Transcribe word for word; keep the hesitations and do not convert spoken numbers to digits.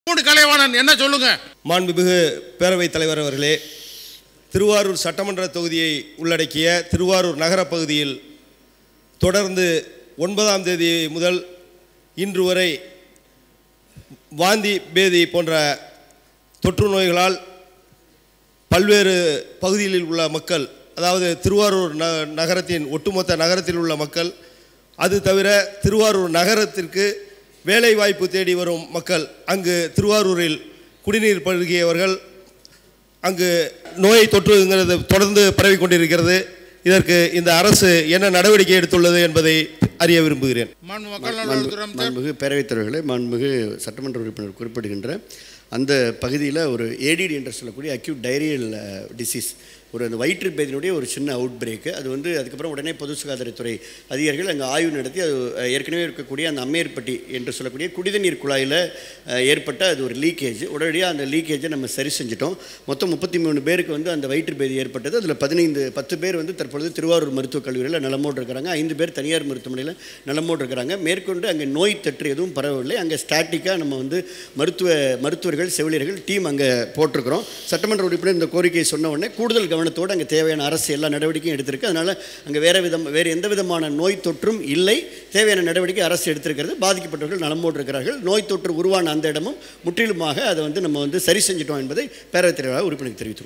Poondi Kalaivanan என்ன சொல்லுங்க? மாண்புமிகு பேரவைத் தலைவர் அவர்களே, திருவாரூர் சட்டமன்ற தொகுதியை உள்ளடக்கிய திருவாரூர் நகர பகுதியில் தொடர்ந்து ஒன்பதாம் தேதி முதல் இன்று வரை வாந்தி பேதி போன்ற தொற்று நோய்களால் பல்வேறு பகுதிகளில் உள்ள மக்கள், அதாவது திருவாரூர் நகரத்தின் ஒட்டுமொத்த நகரத்தில் உள்ள மக்கள், அது தவிர திருவாரூர் நகரத்திற்கு வேலை வாய்ப்பு தேடி வரும் மக்கள், அங்கு திருவாரூரில் குடிநீர் பருகியவர்கள், அங்கு நோய் தொற்றுங்கிறது தொடர்ந்து பரவி கொண்டிருக்கிறது. இதற்கு இந்த அரசு என்ன நடவடிக்கை எடுத்துள்ளது என்பதை அறிய விரும்புகிறேன். மாண்புமிகு பேரவைத் தலைவர்களே, மாண்புமிகு சட்டமன்ற உறுப்பினர் குறிப்பிடுகின்ற அந்த பகுதியில் ஒரு ஏடிடி என்று சொல்லக்கூடிய அக்யூட் டைரியல் டிசீஸ், ஒரு அந்த வயிற்று பேதியினுடைய ஒரு சின்ன அவுட் பிரேக்கு. அது வந்து அதுக்கப்புறம் உடனே பொது சுகாதாரத்துறை அதிகாரிகள் அங்கே ஆய்வு நடத்தி அது ஏற்கனவே இருக்கக்கூடிய அந்த அம்மையர்பட்டி என்று சொல்லக்கூடிய குடிநீர் குழாயில் ஏற்பட்ட அது ஒரு லீக்கேஜ். உடனடியாக அந்த லீக்கேஜை நம்ம சரி செஞ்சிட்டோம். மொத்தம் முப்பத்தி மூணு பேருக்கு வந்து அந்த வயிற்று பேதி ஏற்பட்டது. அதில் பதினைந்து பத்து பேர் வந்து தற்பொழுது திருவாரூர் மருத்துவக் கல்லூரியில் நலமோடு இருக்கிறாங்க. ஐந்து பேர் தனியார் மருத்துவமனையில் நலமோடு இருக்கிறாங்க. மேற்கொண்டு அங்கே நோய் தொற்று எதுவும் பரவவில்லை. அங்கே ஸ்டாட்டிக்காக நம்ம வந்து மருத்துவ மருத்துவர்கள் செவிலியர்கள் டீம் அங்கே போட்டிருக்கிறோம். சட்டமன்ற உறுப்பினர் இந்த கோரிக்கையை சொன்ன உடனே கூடுதல் கவனத்தோடு அங்கே தேவையான அரசு எல்லா நடவடிக்கையும் எடுத்திருக்கு. அதனால் அங்கே வேறு விதம் வேறு எந்த விதமான நோய் தொற்றும் இல்லை. தேவையான நடவடிக்கை அரசு எடுத்திருக்கிறது. பாதிக்கப்பட்டவர்கள் நலமோடு இருக்கிறார்கள். நோய் தொற்று உருவான அந்த இடமும் முற்றிலுமாக அதை வந்து நம்ம வந்து சரி செஞ்சிட்டோம் என்பதை பேரவைத் தலைவராக உறுப்பினருக்கு தெரிவித்துள்ளோம்.